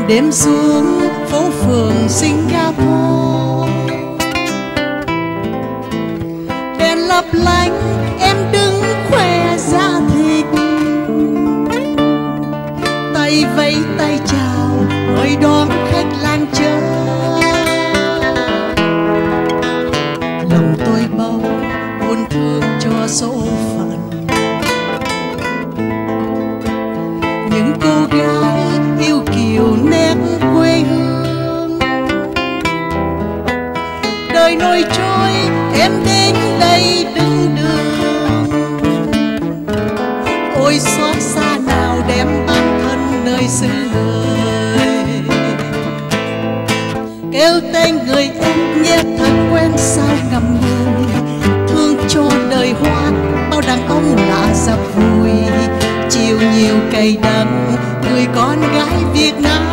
đêm xuống phố phường Singapore, đèn lấp lánh em đứng khoe da thịt, tay vẫy tay chào mời đón khách lang chơi. Lòng tôi bỗng buồn thương cho số phận, những cô gái yêu kiều nét quê hương. Đời nổi trôi em đến đây đứng đường, ôi xót xa nào đem bản thân nơi xứ người. Kêu tên người em nghe thật quen sao ngầm ngùi, thương cho đời hoa bao đàn ông lạ dập vùi. Chiều nhiều cay đắng người con gái Việt Nam,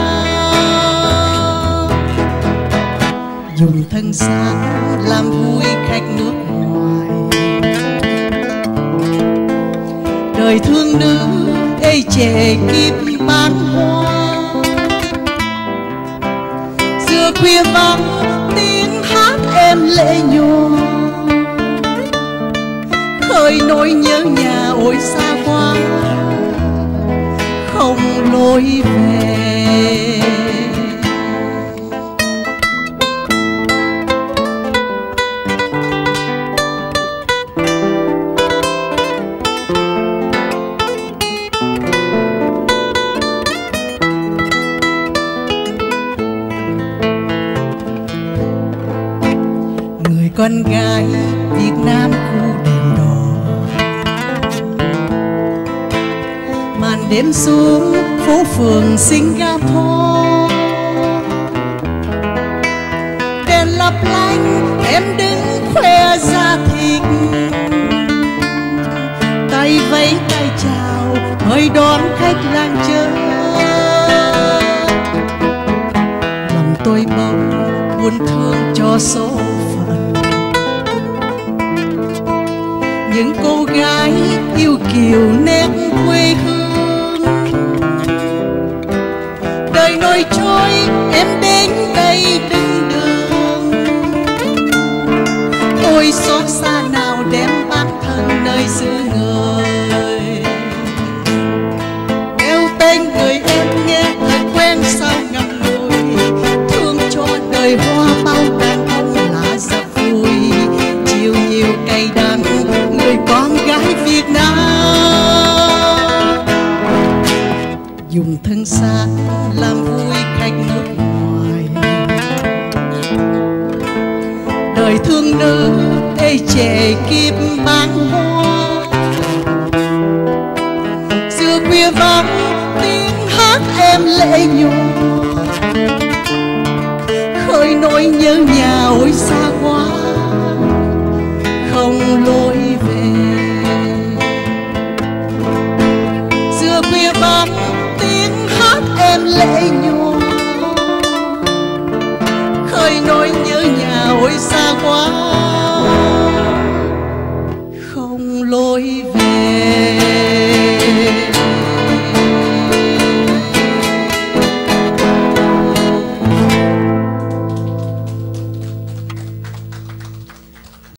dùng thân xác làm vui khách nước ngoài. Đời thương nữ ê chề kiếp bán hoa, giữa khuya vắng tiếng hát em lệ nhòa. Khơi nỗi nhớ nhà ôi xa quá không lối về. Người con gái Việt Nam khu đèn đỏ, màn đêm xuống phố phường Singapore, đèn lấp lánh em đứng khoe da thịt, tay vẫy tay chào mời đón khách lang chơi. Lòng tôi bỗng buồn thương cho số phận, những cô gái yêu kiều nét quê hương. Đời nổi trôi em đến đây đứng đường, ôi xót xa nào đem bản thân nơi xứ người. Kêu tên người em nghe thật quen sao ngậm ngùi, thương cho đời hoa bao đàn ông lạ dập vùi. Chiều nhiều cay đắng người con gái Việt Nam, dùng thân xác làm vui khách nước ngoài. Đời thương nữ ê chề kiếp bán hoa, giữa khuya vắng tiếng hát em lệ nhòa. Khơi nỗi nhớ nhà ôi xa quá không lối về. Giữa khuya vắng tiếng hát em lệ nhòa,